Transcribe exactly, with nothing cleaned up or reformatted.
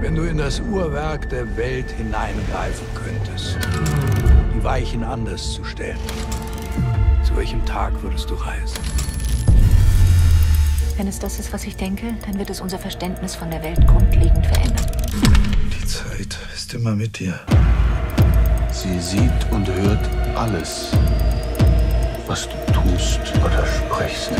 Wenn du in das Uhrwerk der Welt hineingreifen könntest, die Weichen anders zu stellen, zu welchem Tag würdest du reisen? Wenn es das ist, was ich denke, dann wird es unser Verständnis von der Welt grundlegend verändern. Die Zeit ist immer mit dir. Sie sieht und hört alles, was du tust oder sprichst.